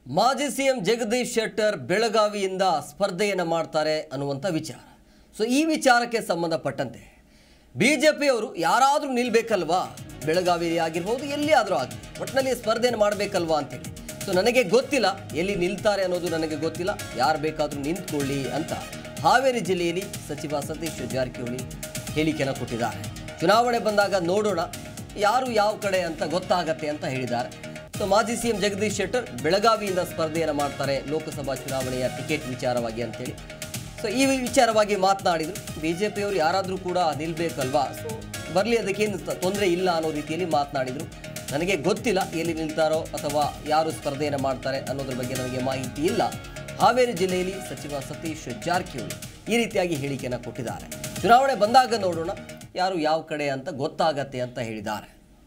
ಮಾಜಿ ಸಿಎಂ ಜಗದೀಶ್ ಶೆಟ್ಟರ್ ಬೆಳಗಾವಿಯಿಂದ ಸ್ಪರ್ಧೆಯನ್ನು ಮಾಡ್ತಾರೆ ಅನ್ನುವಂಥ ವಿಚಾರ. ಸೊ ಈ ವಿಚಾರಕ್ಕೆ ಸಂಬಂಧಪಟ್ಟಂತೆ ಬಿಜೆಪಿಯವರು ಯಾರಾದರೂ ನಿಲ್ಲಬೇಕಲ್ವಾ, ಬೆಳಗಾವಿ ಆಗಿರ್ಬೋದು ಎಲ್ಲಿ ಆದರೂ ಆಗಲಿ, ಒಟ್ಟಿನಲ್ಲಿ ಸ್ಪರ್ಧೆಯನ್ನು ಮಾಡಬೇಕಲ್ವಾ ಅಂತೇಳಿ. ಸೊ ನನಗೆ ಗೊತ್ತಿಲ್ಲ ಎಲ್ಲಿ ನಿಲ್ತಾರೆ ಅನ್ನೋದು ನನಗೆ ಗೊತ್ತಿಲ್ಲ, ಯಾರು ಬೇಕಾದರೂ ನಿಂತ್ಕೊಳ್ಳಿ ಅಂತ ಹಾವೇರಿ ಜಿಲ್ಲೆಯಲ್ಲಿ ಸಚಿವ ಸತೀಶ್ ಜಾರಕಿಹೊಳಿ ಹೇಳಿಕೆಯನ್ನು ಕೊಟ್ಟಿದ್ದಾರೆ. ಚುನಾವಣೆ ಬಂದಾಗ ನೋಡೋಣ ಯಾರು ಯಾವ ಕಡೆ ಅಂತ ಗೊತ್ತಾಗತ್ತೆ ಅಂತ ಹೇಳಿದ್ದಾರೆ. ಸೊ ಮಾಜಿ ಸಿಎಂ ಜಗದೀಶ್ ಶೆಟ್ಟರ್ ಬೆಳಗಾವಿಯಿಂದ ಸ್ಪರ್ಧೆಯನ್ನು ಮಾಡ್ತಾರೆ ಲೋಕಸಭಾ ಚುನಾವಣೆಯ ಟಿಕೆಟ್ ವಿಚಾರವಾಗಿ ಅಂತೇಳಿ. ಸೊ ಈ ವಿಚಾರವಾಗಿ ಮಾತನಾಡಿದರು. ಬಿಜೆಪಿಯವರು ಯಾರಾದರೂ ಕೂಡ ನಿಲ್ಲಬೇಕಲ್ವಾ, ಸೊ ಬರಲಿ, ಅದಕ್ಕೇನು ತೊಂದರೆ ಇಲ್ಲ ಅನ್ನೋ ರೀತಿಯಲ್ಲಿ ಮಾತನಾಡಿದರು. ನನಗೆ ಗೊತ್ತಿಲ್ಲ ಎಲ್ಲಿ ನಿಲ್ತಾರೋ ಅಥವಾ ಯಾರು ಸ್ಪರ್ಧೆಯನ್ನು ಮಾಡ್ತಾರೆ ಅನ್ನೋದ್ರ ಬಗ್ಗೆ ನನಗೆ ಮಾಹಿತಿ ಇಲ್ಲ. ಹಾವೇರಿ ಜಿಲ್ಲೆಯಲ್ಲಿ ಸಚಿವ ಸತೀಶ್ ಜಾರಕಿಹೊಳಿ ಈ ರೀತಿಯಾಗಿ ಹೇಳಿಕೆಯನ್ನು ಕೊಟ್ಟಿದ್ದಾರೆ. ಚುನಾವಣೆ ಬಂದಾಗ ನೋಡೋಣ ಯಾರು ಯಾವ ಕಡೆ ಅಂತ ಗೊತ್ತಾಗತ್ತೆ ಅಂತ ಹೇಳಿದ್ದಾರೆ.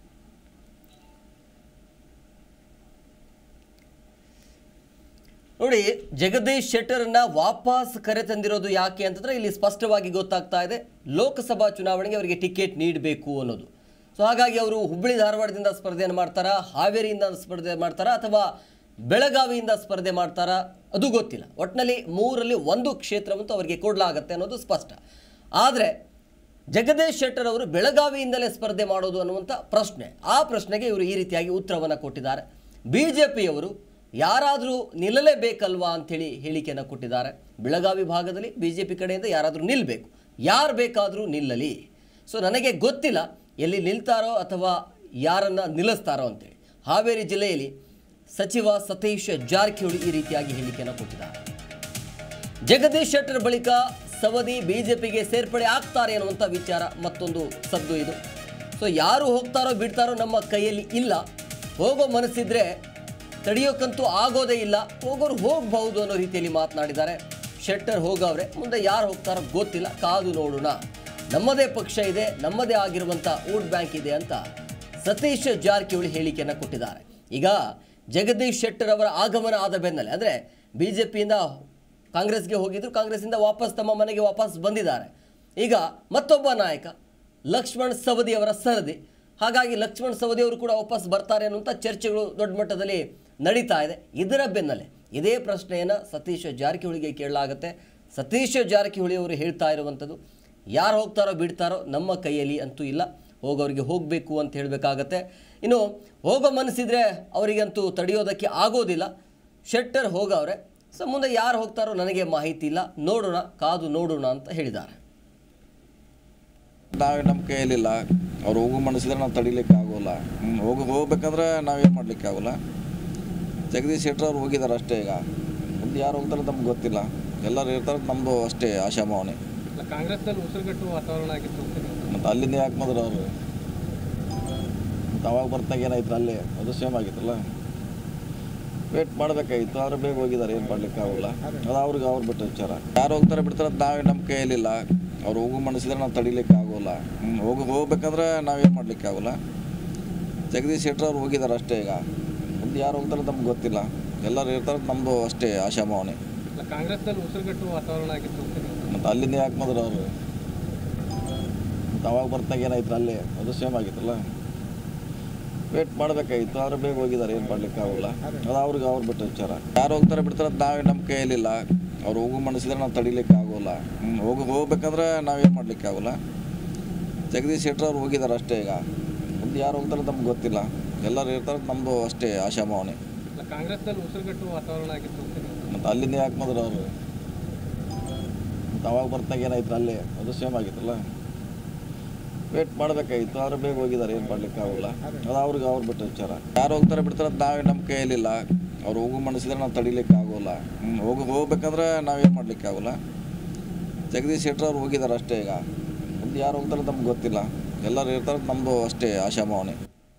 ನೋಡಿ, ಜಗದೀಶ್ ಶೆಟ್ಟರ್ನ ವಾಪಸ್ ಕರೆತಂದಿರೋದು ಯಾಕೆ ಅಂತಂದ್ರೆ ಇಲ್ಲಿ ಸ್ಪಷ್ಟವಾಗಿ ಗೊತ್ತಾಗ್ತಾ ಇದೆ, ಲೋಕಸಭಾ ಚುನಾವಣೆಗೆ ಅವರಿಗೆ ಟಿಕೆಟ್ ನೀಡಬೇಕು ಅನ್ನೋದು. ಸೊ ಹಾಗಾಗಿ ಅವರು ಹುಬ್ಬಳ್ಳಿ ಧಾರವಾಡದಿಂದ ಸ್ಪರ್ಧೆಯನ್ನು ಮಾಡ್ತಾರಾ, ಹಾವೇರಿಯಿಂದ ಸ್ಪರ್ಧೆ ಮಾಡ್ತಾರಾ ಅಥವಾ ಬೆಳಗಾವಿಯಿಂದ ಸ್ಪರ್ಧೆ ಮಾಡ್ತಾರಾ ಅದು ಗೊತ್ತಿಲ್ಲ. ಒಟ್ಟಿನಲ್ಲಿ ಮೂರರಲ್ಲಿ ಒಂದು ಕ್ಷೇತ್ರವಂತೂ ಅವರಿಗೆ ಕೊಡಲಾಗತ್ತೆ ಅನ್ನೋದು ಸ್ಪಷ್ಟ. ಆದರೆ ಜಗದೀಶ್ ಶೆಟ್ಟರ್ ಅವರು ಬೆಳಗಾವಿಯಿಂದಲೇ ಸ್ಪರ್ಧೆ ಮಾಡೋದು ಅನ್ನುವಂಥ ಪ್ರಶ್ನೆ, ಆ ಪ್ರಶ್ನೆಗೆ ಇವರು ಈ ರೀತಿಯಾಗಿ ಉತ್ತರವನ್ನು ಕೊಟ್ಟಿದ್ದಾರೆ. ಬಿಜೆಪಿಯವರು ಯಾರಾದರೂ ನಿಲ್ಲಲೇಬೇಕಲ್ವಾ ಅಂಥೇಳಿ ಹೇಳಿಕೆಯನ್ನು ಕೊಟ್ಟಿದ್ದಾರೆ. ಬೆಳಗಾವಿ ಭಾಗದಲ್ಲಿ ಬಿಜೆಪಿ ಕಡೆಯಿಂದ ಯಾರಾದರೂ ನಿಲ್ಲಬೇಕು, ಯಾರು ಬೇಕಾದರೂ ನಿಲ್ಲಲಿ. ಸೊ ನನಗೆ ಗೊತ್ತಿಲ್ಲ ಎಲ್ಲಿ ನಿಲ್ತಾರೋ ಅಥವಾ ಯಾರನ್ನು ನಿಲ್ಲಿಸ್ತಾರೋ ಅಂತೇಳಿ ಹಾವೇರಿ ಜಿಲ್ಲೆಯಲ್ಲಿ ಸಚಿವ ಸತೀಶ್ ಜಾರಕಿಹೊಳಿ ಈ ರೀತಿಯಾಗಿ ಹೇಳಿಕೆಯನ್ನು ಕೊಟ್ಟಿದ್ದಾರೆ. ಜಗದೀಶ್ ಶೆಟ್ಟರ್ ಬಳಿಕ ಸವದಿ ಬಿಜೆಪಿಗೆ ಸೇರ್ಪಡೆ ಆಗ್ತಾರೆ ಅನ್ನುವಂಥ ವಿಚಾರ ಮತ್ತೊಂದು ಸದ್ದು ಇದು. ಸೊ ಯಾರು ಹೋಗ್ತಾರೋ ಬಿಡ್ತಾರೋ ನಮ್ಮ ಕೈಯಲ್ಲಿ ಇಲ್ಲ, ಹೋಗೋ ಮನಸ್ಸಿದ್ರೆ ತಡೆಯೋಕ್ಕಂತೂ ಆಗೋದೇ ಇಲ್ಲ, ಹೋಗೋರು ಹೋಗಬಹುದು ಅನ್ನೋ ರೀತಿಯಲ್ಲಿ ಮಾತನಾಡಿದ್ದಾರೆ. ಶೆಟ್ಟರ್ ಹೋಗವ್ರೆ, ಮುಂದೆ ಯಾರು ಹೋಗ್ತಾರೋ ಗೊತ್ತಿಲ್ಲ, ಕಾದು ನೋಡೋಣ, ನಮ್ಮದೇ ಪಕ್ಷ ಇದೆ, ನಮ್ಮದೇ ಆಗಿರುವಂಥ ವೋಟ್ ಬ್ಯಾಂಕ್ ಇದೆ ಅಂತ ಸತೀಶ್ ಜಾರಕಿಹೊಳಿ ಹೇಳಿಕೆಯನ್ನು ಕೊಟ್ಟಿದ್ದಾರೆ. ಈಗ ಜಗದೀಶ್ ಶೆಟ್ಟರ್ ಅವರ ಆಗಮನ ಆದ ಬೆನ್ನಲ್ಲೇ, ಅಂದರೆ ಬಿ ಜೆ ಪಿಯಿಂದ ಕಾಂಗ್ರೆಸ್ಗೆ ಹೋಗಿದ್ರು, ಕಾಂಗ್ರೆಸ್ಸಿಂದ ವಾಪಸ್ ತಮ್ಮ ಮನೆಗೆ ವಾಪಸ್ ಬಂದಿದ್ದಾರೆ. ಈಗ ಮತ್ತೊಬ್ಬ ನಾಯಕ ಲಕ್ಷ್ಮಣ್ ಸವದಿ ಅವರ ಸರದಿ, ಹಾಗಾಗಿ ಲಕ್ಷ್ಮಣ್ ಸವದಿ ಅವರು ಕೂಡ ವಾಪಸ್ ಬರ್ತಾರೆ ಅನ್ನುವಂಥ ಚರ್ಚೆಗಳು ದೊಡ್ಡ ಮಟ್ಟದಲ್ಲಿ ನಡೀತಾ ಇದೆ. ಇದರ ಬೆನ್ನಲ್ಲೇ ಇದೇ ಪ್ರಶ್ನೆಯನ್ನು ಸತೀಶ್ ಜಾರಕಿಹೊಳಿಗೆ ಕೇಳಲಾಗುತ್ತೆ. ಸತೀಶ್ ಜಾರಕಿಹೊಳಿ ಅವರು ಹೇಳ್ತಾ ಇರುವಂಥದ್ದು, ಯಾರು ಹೋಗ್ತಾರೋ ಬಿಡ್ತಾರೋ ನಮ್ಮ ಕೈಯಲ್ಲಿ ಅಂತೂ ಇಲ್ಲ, ಹೋಗೋರಿಗೆ ಹೋಗಬೇಕು ಅಂತ ಹೇಳಬೇಕಾಗತ್ತೆ. ಇನ್ನು ಹೋಗೋ ಮನಸ್ಸಿದ್ರೆ ಅವರಿಗಂತೂ ತಡೆಯೋದಕ್ಕೆ ಆಗೋದಿಲ್ಲ. ಶೆಟ್ಟರ್ ಹೋಗವ್ರೆ, ಸೊ ಮುಂದೆ ಯಾರು ಹೋಗ್ತಾರೋ ನನಗೆ ಮಾಹಿತಿ ಇಲ್ಲ, ನೋಡೋಣ, ಕಾದು ನೋಡೋಣ ಅಂತ ಹೇಳಿದ್ದಾರೆ. ನಾವೇ ನಮ್ಮ ಕೈಯಲ್ಲಿಲ್ಲ, ಅವ್ರು ಹೋಗೋ ಮನಸ್ಸಿದ್ರೆ ನಾವು ತಡಿಲಿಕ್ಕೆ ಆಗೋಲ್ಲ, ಹೋಗ್ಬೇಕಂದ್ರೆ ನಾವೇನು ಮಾಡಲಿಕ್ಕೆ ಆಗೋಲ್ಲ. ಜಗದೀಶ್ ಶೆಟ್ಟರ್ ಅವ್ರು ಹೋಗಿದ್ದಾರೆ ಅಷ್ಟೇ. ಈಗ ಮುಂದೆ ಯಾರು ಹೋಗ್ತಾರೆ ನಮ್ಗೆ ಗೊತ್ತಿಲ್ಲ, ಎಲ್ಲರೂ ಇರ್ತಾರೆ, ನಮ್ಮದು ಅಷ್ಟೇ ಆಶಾಭಾವನೆ. ಕಾಂಗ್ರೆಸ್ನಲ್ಲಿ ಉಸಿರುಗಟ್ಟು ವಾತಾವರಣ ಆಗಿತ್ತು ಮತ್ತು ಅಲ್ಲಿಂದ ಯಾಕೆ ಬಂದ್ರೆ ಅವರು ಮತ್ತು ಅವಾಗ ಬರ್ತಾಗ ಏನಾಯ್ತು, ಅಲ್ಲೇ ಅದು ಸೇಮ್ ಆಗಿತ್ತಲ್ಲ, ವೇಟ್ ಮಾಡಬೇಕಾಗಿತ್ತು. ಆದರೆ ಬೇಗ ಹೋಗಿದ್ದಾರೆ, ಏನು ಮಾಡಲಿಕ್ಕೆ ಆಗೋಲ್ಲ, ಅದು ಅವ್ರಿಗೆ ಅವ್ರು ಬಿಟ್ಟ ವಿಚಾರ. ಯಾರು ಹೋಗ್ತಾರೆ ಬಿಡ್ತಾರೆ ಅದು ನಾವೇ ನಮ್ಮ ಕೈಯಲ್ಲಿಲ್ಲ, ಅವ್ರು ಹೋಗೋ ಮನಸ್ಸಿದ್ರೆ ನಾವು ತಡಿಲಿಕ್ಕೆ ಆಗೋಲ್ಲ, ಹೋಗ್ಬೇಕಂದ್ರೆ ನಾವೇನು ಮಾಡಲಿಕ್ಕೆ ಆಗೋಲ್ಲ. ಜಗದೀಶ್ ಶೆಟ್ಟರ್ ಅವ್ರು ಹೋಗಿದ್ದಾರೆ ಅಷ್ಟೇ. ಈಗ ಮುಂದೆ ಯಾರು ಹೋಗ್ತಾರೆ ನಮ್ಗೆ ಗೊತ್ತಿಲ್ಲ, ಎಲ್ಲರೂ ಇರ್ತಾರೆ, ನಮ್ಮದು ಅಷ್ಟೇ ಆಶಾಭಾವನೆ. ಕಾಂಗ್ರೆಸ್ನಲ್ಲಿ ಉಸಿರುಗಟ್ಟು ವಾತಾವರಣ ಆಗಿತ್ತು ಮತ್ತು ಅಲ್ಲಿಂದ ಯಾಕೆ ಬಂದ್ರೆ ಅವರು ಮತ್ತು ಅವಾಗ ಬರ್ತಾಗ ಏನಾಯ್ತು, ಅಲ್ಲೇ ಅದು ಸೇಮ್ ಆಗಿತ್ತಲ್ಲ, ವೇಟ್ ಮಾಡಬೇಕಾಗಿತ್ತು. ಆದರೆ ಬೇಗ ಹೋಗಿದ್ದಾರೆ, ಏನು ಮಾಡಲಿಕ್ಕೆ ಆಗೋಲ್ಲ, ಅದು ಅವ್ರಿಗೆ ಅವ್ರು ಬಿಟ್ಟ ವಿಚಾರ. ಯಾರು ಹೋಗ್ತಾರೆ ಬಿಡ್ತಾರೆ ಅದು ನಾವೇ ನಮ್ಮ ಕೈಯಲ್ಲಿಲ್ಲ, ಅವ್ರು ಹೋಗೋ ಮನಸ್ಸಿದ್ರೆ ನಾವು ತಡಿಲಿಕ್ಕೆ ಆಗೋಲ್ಲ, ಹೋಗ್ಬೇಕಂದ್ರೆ ನಾವೇನು ಮಾಡಲಿಕ್ಕೆ ಆಗೋಲ್ಲ. ಜಗದೀಶ್ ಶೆಟ್ಟರ್ ಅವ್ರು ಹೋಗಿದ್ದಾರೆ ಅಷ್ಟೇ. ಈಗ ಮುಂದೆ ಯಾರು ಹೋಗ್ತಾರೆ ನಮ್ಗೆ ಗೊತ್ತಿಲ್ಲ, ಎಲ್ಲರೂ ಇರ್ತಾರೆ, ನಮ್ಮದು ಅಷ್ಟೇ ಆಶಾಭಾವನೆ. ಕಾಂಗ್ರೆಸ್ನಲ್ಲಿ ಉಸಿರುಗಟ್ಟು ವಾತಾವರಣ ಆಗಿತ್ತು ಮತ್ತು ಅಲ್ಲಿಂದ ಯಾಕೆ ಬಂದ್ರೆ ಅವರು ಮತ್ತು ಅವಾಗ ಬರ್ತಾಗ ಏನಾಯ್ತು, ಅಲ್ಲೇ ಅದು ಸೇಮ್ ಆಗಿತ್ತಲ್ಲ, ವೇಟ್ ಮಾಡಬೇಕಾಗಿತ್ತು. ಆದರೆ ಬೇಗ ಹೋಗಿದ್ದಾರೆ, ಏನು ಮಾಡಲಿಕ್ಕೆ ಆಗೋಲ್ಲ, ಅದು ಅವ್ರಿಗೆ ಅವ್ರು ಬಿಟ್ಟ ವಿಚಾರ. ಯಾರು ಹೋಗ್ತಾರೆ ಬಿಡ್ತಾರೆ ಅದು ನಾವೇ ನಮ್ಮ ಕೈಯಲ್ಲಿಲ್ಲ, ಅವ್ರು ಹೋಗೋ ಮನಸ್ಸಿದ್ರೆ ನಾವು ತಡಿಲಿಕ್ಕೆ ಆಗೋಲ್ಲ, ಹೋಗ್ಬೇಕಂದ್ರೆ ನಾವೇನು ಮಾಡಲಿಕ್ಕೆ ಆಗೋಲ್ಲ. ಜಗದೀಶ್ ಶೆಟ್ಟರ್ ಅವ್ರು ಹೋಗಿದ್ದಾರೆ ಅಷ್ಟೇ. ಈಗ ಮುಂದೆ ಯಾರು ಹೋಗ್ತಾರೆ ನಮ್ಗೆ ಗೊತ್ತಿಲ್ಲ, ಎಲ್ಲರೂ ಇರ್ತಾರೆ, ನಮ್ಮದು ಅಷ್ಟೇ ಆಶಾಭಾವನೆ.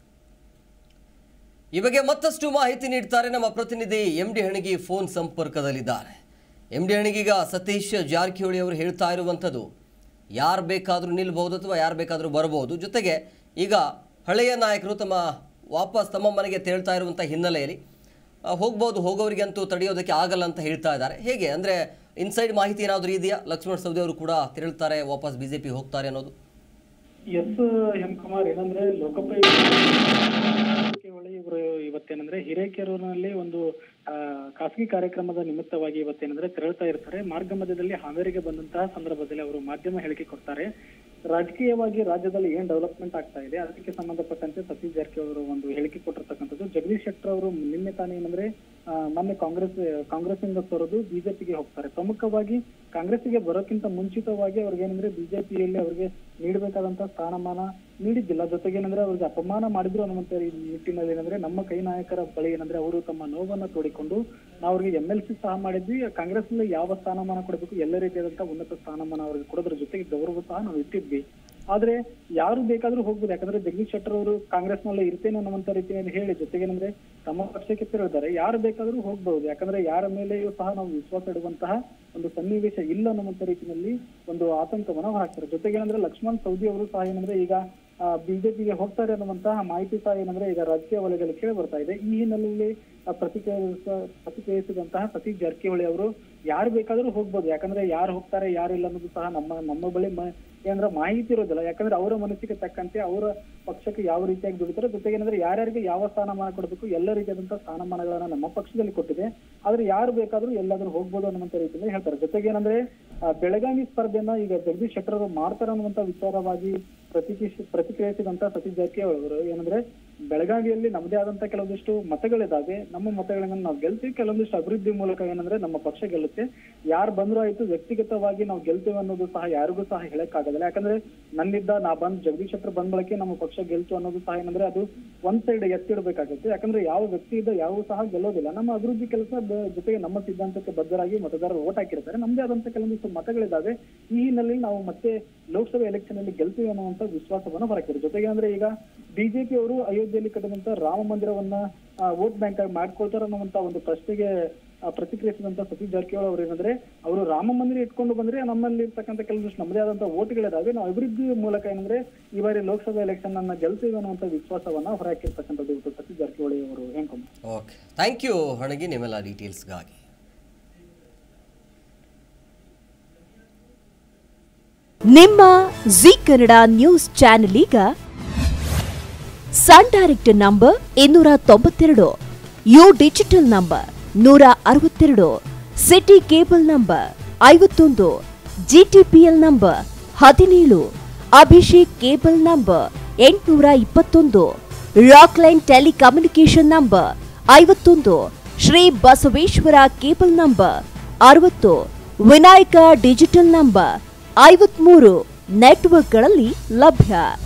ಈ ಬಗ್ಗೆ ಮತ್ತಷ್ಟು ಮಾಹಿತಿ ನೀಡ್ತಾರೆ ನಮ್ಮ ಪ್ರತಿನಿಧಿ MD ಹಣಗಿ ಫೋನ್ ಸಂಪರ್ಕದಲ್ಲಿದ್ದಾರೆ. MD ಹಣಗೀಗ ಸತೀಶ್ ಜಾರಕಿಹೊಳಿ ಅವರು ಹೇಳ್ತಾ ಇರುವಂಥದ್ದು, ಯಾರು ಬೇಕಾದರೂ ನಿಲ್ಬಹುದು ಅಥವಾ ಯಾರು ಬೇಕಾದರೂ ಬರಬಹುದು. ಜೊತೆಗೆ ಈಗ ಹಳೆಯ ನಾಯಕರು ವಾಪಸ್ ತಮ್ಮ ಮನೆಗೆ ತೆರಳ್ತಾ ಇರುವಂಥ ಹಿನ್ನೆಲೆಯಲ್ಲಿ ಹೋಗ್ಬೋದು, ಹೋಗೋರಿಗಂತೂ ತಡೆಯೋದಕ್ಕೆ ಆಗಲ್ಲ ಅಂತ ಹೇಳ್ತಾ ಇದ್ದಾರೆ. ಹೇಗೆ ಅಂದರೆ ಇನ್ಸೈಡ್ ಮಾಹಿತಿ ಏನಾದರೂ ಇದೆಯಾ? ಲಕ್ಷ್ಮಣ್ ಸವದಿ ಅವರು ಕೂಡ ತೆರಳ್ತಾರೆ, ವಾಪಸ್ ಬಿಜೆಪಿ ಹೋಗ್ತಾರೆ ಅನ್ನೋದು? ಎಸ್ ಎಂ ಕುಮಾರ್, ಏನಂದ್ರೆ ಲೋಕೋಪಯೋಗಿ ಜಾರಕಿಹೊಳಿ ಇವರು ಇವತ್ತೇನಂದ್ರೆ ಹಿರೇಕೆರೂರಿನಲ್ಲಿ ಒಂದು ಖಾಸಗಿ ಕಾರ್ಯಕ್ರಮದ ನಿಮಿತ್ತವಾಗಿ ಇವತ್ತೇನಂದ್ರೆ ತೆರಳ್ತಾ ಇರ್ತಾರೆ. ಮಾರ್ಗ ಮಧ್ಯದಲ್ಲಿ ಹಾವೇರಿಗೆ ಬಂದಂತಹ ಸಂದರ್ಭದಲ್ಲಿ ಅವರು ಮಾಧ್ಯಮ ಹೇಳಿಕೆ ಕೊಡ್ತಾರೆ. ರಾಜಕೀಯವಾಗಿ ರಾಜ್ಯದಲ್ಲಿ ಏನ್ ಡೆವಲಪ್ಮೆಂಟ್ ಆಗ್ತಾ ಇದೆ ಅದಕ್ಕೆ ಸಂಬಂಧಪಟ್ಟಂತೆ ಸತೀಶ್ ಜಾರಕಿಹೊಳಿ ಅವರು ಒಂದು ಹೇಳಿಕೆ ಕೊಟ್ಟಿರ್ತಕ್ಕಂಥದ್ದು. ಜಗದೀಶ್ ಶೆಟ್ಟರ್ ಅವರು ನಿನ್ನೆ ತಾನೇ ಏನಂದ್ರೆ ಮೊನ್ನೆ ಕಾಂಗ್ರೆಸ್ನಿಂದ ತೊರೆದು ಬಿಜೆಪಿಗೆ ಹೋಗ್ತಾರೆ. ಪ್ರಮುಖವಾಗಿ ಕಾಂಗ್ರೆಸ್ಗೆ ಬರೋಕ್ಕಿಂತ ಮುಂಚಿತವಾಗಿ ಅವ್ರಿಗೆ ಏನಂದ್ರೆ ಬಿಜೆಪಿಯಲ್ಲಿ ಅವ್ರಿಗೆ ನೀಡಬೇಕಾದಂತಹ ಸ್ಥಾನಮಾನ ನೀಡಿದ್ದಿಲ್ಲ. ಜೊತೆಗೆ ಏನಂದ್ರೆ ಅವ್ರಿಗೆ ಅಪಮಾನ ಮಾಡಿದ್ರು ಅನ್ನುವಂತ ನಿಟ್ಟಿನಲ್ಲಿ ಏನಂದ್ರೆ ನಮ್ಮ ಕೈ ನಾಯಕರ ಬಳಿ ಏನಂದ್ರೆ ಅವರು ತಮ್ಮ ನೋವನ್ನ ತೋಡಿಕೊಂಡು ನಾವು ಅವ್ರಿಗೆ MLC ಸಹ ಮಾಡಿದ್ವಿ. ಕಾಂಗ್ರೆಸ್ ನಲ್ಲಿ ಯಾವ ಸ್ಥಾನಮಾನ ಕೊಡಬೇಕು, ಎಲ್ಲ ರೀತಿಯಾದಂತಹ ಉನ್ನತ ಸ್ಥಾನಮಾನ ಅವ್ರಿಗೆ ಕೊಡೋದ್ರ ಜೊತೆಗೆ ಗೌರವ ಸಹ ನಾವು ಇಟ್ಟಿದ್ವಿ. ಆದ್ರೆ ಯಾರು ಬೇಕಾದ್ರೂ ಹೋಗ್ಬೋದು, ಯಾಕಂದ್ರೆ ಜಗದೀಶ್ ಶೆಟ್ಟರ್ ಅವರು ಕಾಂಗ್ರೆಸ್ ನಲ್ಲಿ ಇರ್ತೇನೆ ಅನ್ನುವಂತ ರೀತಿಯಲ್ಲಿ ಹೇಳಿ ಜೊತೆಗೇನಂದ್ರೆ ತಮ್ಮ ಪಕ್ಷಕ್ಕೆ ತೆರಳಿದ್ದಾರೆ. ಯಾರು ಬೇಕಾದ್ರೂ ಹೋಗ್ಬಹುದು, ಯಾಕಂದ್ರೆ ಯಾರ ಮೇಲೆಯೂ ಸಹ ನಾವು ವಿಶ್ವಾಸ ಇಡುವಂತಹ ಒಂದು ಸನ್ನಿವೇಶ ಇಲ್ಲ ಅನ್ನುವಂತ ರೀತಿಯಲ್ಲಿ ಒಂದು ಆತಂಕವನ್ನ ಹಾಕ್ತಾರೆ. ಜೊತೆಗೇನಂದ್ರೆ ಲಕ್ಷ್ಮಣ್ ಸವದಿ ಅವರು ಸಹ ಏನಂದ್ರೆ ಈಗ ಬಿಜೆಪಿಗೆ ಹೋಗ್ತಾರೆ ಅನ್ನುವಂತಹ ಮಾಹಿತಿ ಸಹ ಏನಂದ್ರೆ ಈಗ ರಾಜಕೀಯ ವಲಯದಲ್ಲಿ ಕೇಳಿ ಬರ್ತಾ ಇದೆ. ಈ ಹಿನ್ನೆಲೆಯಲ್ಲಿ ಪ್ರತಿಕ್ರಿಯಿಸಿದಂತಹ ಸತೀಶ್ ಜಾರಕಿಹೊಳಿ ಅವರು ಯಾರು ಬೇಕಾದ್ರೂ ಹೋಗ್ಬೋದು, ಯಾಕಂದ್ರೆ ಯಾರು ಹೋಗ್ತಾರೆ ಯಾರಿಲ್ಲ ಅನ್ನೋದು ಸಹ ನಮ್ಮ ಬಳಿ ಏನಂದ್ರೆ ಮಾಹಿತಿ ಇರೋದಿಲ್ಲ. ಯಾಕಂದ್ರೆ ಅವರ ಮನಸ್ಸಿಗೆ ತಕ್ಕಂತೆ ಅವರ ಪಕ್ಷಕ್ಕೆ ಯಾವ ರೀತಿಯಾಗಿ ದುಡಿತಾರೆ, ಜೊತೆಗೆ ಏನಂದ್ರೆ ಯಾರ್ಯಾರಿಗೆ ಯಾವ ಸ್ಥಾನಮಾನ ಕೊಡಬೇಕು ಎಲ್ಲ ರೀತಿಯಾದಂತಹ ಸ್ಥಾನಮಾನಗಳನ್ನ ನಮ್ಮ ಪಕ್ಷದಲ್ಲಿ ಕೊಟ್ಟಿದೆ. ಆದ್ರೆ ಯಾರು ಬೇಕಾದ್ರೂ ಎಲ್ಲಾದ್ರೂ ಹೋಗ್ಬೋದು ಅನ್ನುವಂತ ರೀತಿಯಲ್ಲಿ ಹೇಳ್ತಾರೆ. ಜೊತೆಗೆ ಏನಂದ್ರೆ ಬೆಳಗಾವಿ ಸ್ಪರ್ಧೆಯನ್ನ ಈಗ ಜಗದೀಶ್ ಶೆಟ್ಟರ್ ಅವರು ಮಾಡ್ತಾರೆ ಅನ್ನುವಂತ ವಿಚಾರವಾಗಿ ಪ್ರತಿಕ್ರಿಯಿಸಿದಂತ ಸತೀಶ್ ಜಾರಕಿಹೊಳಿ ಅವರು ಏನಂದ್ರೆ ಬೆಳಗಾವಿಯಲ್ಲಿ ನಮ್ಮದೇ ಆದಂತ ಕೆಲವೊಂದಿಷ್ಟು ಮತಗಳಿದಾವೆ, ನಮ್ಮ ಮತಗಳನ್ನ ನಾವು ಗೆಲ್ತೀವಿ, ಕೆಲವೊಂದಿಷ್ಟು ಅಭಿವೃದ್ಧಿ ಮೂಲಕ ಏನಂದ್ರೆ ನಮ್ಮ ಪಕ್ಷ ಗೆಲ್ಲುತ್ತೆ, ಯಾರು ಬಂದ್ರು ಆಯ್ತು, ವ್ಯಕ್ತಿಗತವಾಗಿ ನಾವು ಗೆಲ್ತೇವೆ ಅನ್ನೋದು ಸಹ ಯಾರಿಗೂ ಸಹ ಹೇಳಕ್ಕಾಗಲ್ಲ. ಯಾಕಂದ್ರೆ ನನ್ನಿಂದ ಜಗದೀಶ್ ಶೆಟ್ಟರ್ ಬಂದ ಬಳಕೆ ನಮ್ಮ ಪಕ್ಷ ಗೆಲ್ತು ಅನ್ನೋದು ಸಹ ಏನಂದ್ರೆ ಅದು ಒಂದ್ ಸೈಡ್ ಎತ್ತಿಡ್ಬೇಕಾಗುತ್ತೆ. ಯಾಕಂದ್ರೆ ಯಾವ ವ್ಯಕ್ತಿ ಇದ್ದ ಯಾವ ಸಹ ಗೆಲ್ಲೋದಿಲ್ಲ. ನಮ್ಮ ಅಭಿವೃದ್ಧಿ ಕೆಲಸ ಜೊತೆಗೆ ನಮ್ಮ ಸಿದ್ಧಾಂತಕ್ಕೆ ಬದ್ಧರಾಗಿ ಮತದಾರರು ಓಟ್ ಹಾಕಿರ್ತಾರೆ, ನಮ್ದೇ ಆದಂತ ಕೆಲವೊಂದಿಷ್ಟು ಮತಗಳಿದಾವೆ. ಈ ಹಿನ್ನೆಲೆಯಲ್ಲಿ ನಾವು ಮತ್ತೆ ಲೋಕಸಭೆ ಎಲೆಕ್ಷನ್ ಅಲ್ಲಿ ಗೆಲ್ತೀವಿ ಅನ್ನುವಂತ ವಿಶ್ವಾಸವನ್ನು ಹೊರಕಿದ್ರು. ಜೊತೆಗೆ ಅಂದ್ರೆ ಈಗ ಬಿಜೆಪಿ ಅವರು ಅಯೋಧ್ಯೆಯಲ್ಲಿ ಕಟ್ಟಿದಂತ ರಾಮ ಮಂದಿರವನ್ನ ವೋಟ್ ಬ್ಯಾಂಕ್ ಆಗಿ ಮಾಡ್ಕೊಳ್ತಾರೆ ಅನ್ನುವಂತ ಒಂದು ಪ್ರಶ್ನೆಗೆ ಪ್ರತಿಕ್ರಿಯಿಸಿದಂತ ಸತೀಶ್ ಜಾರಕಿಹೊಳಿ ಅವರು ಏನಂದ್ರೆ ಅವರು ರಾಮ ಮಂದಿರ ಇಟ್ಕೊಂಡು ಬಂದ್ರೆ ನಮ್ಮಲ್ಲಿ ಇರ್ತಕ್ಕಂಥ ಕೆಲವೊಂದಿಷ್ಟು ನಮ್ಮದೇ ಆದಂತಹ ಓಟ್ಗಳಿದಾವೆ, ನಾವು ಅಭಿವೃದ್ಧಿ ಮೂಲಕ ಏನಂದ್ರೆ ಈ ಬಾರಿ ಲೋಕಸಭಾ ಎಲೆಕ್ಷನ್ ಅನ್ನ ಗೆಲ್ತೀವಿ ಅನ್ನುವಂತ ವಿಶ್ವಾಸವನ್ನ ಹೊರಹಾಕಿರ್ತಕ್ಕಂಥದ್ದು ಇವತ್ತು ಸತೀಶ್ ಜಾರಕಿಹೊಳಿ ಅವರು ಹೇಳ್ಕೊಂಡು. ಓಕೆ, ಥ್ಯಾಂಕ್ ಯು ಹಣಗಿ ನಿಮ್ಮೆಲ್ಲ ಡೀಟೇಲ್ಸ್ಗಾಗಿ. ನಿಮ್ಮ ಜಿ ಕನ್ನಡ ನ್ಯೂಸ್ ಚಾನೆಲ್ ಈಗ Sun Direct number 292, U digital number 162, City cable number 51, GTPL number 17, Abhishek cable number 821, Rockline telecommunication number 51, Shri Basaveshwara cable number 60, Vinayaka digital number 53 ನೆಟ್ವರ್ಕ್ಗಳಲ್ಲಿ ಲಭ್ಯ.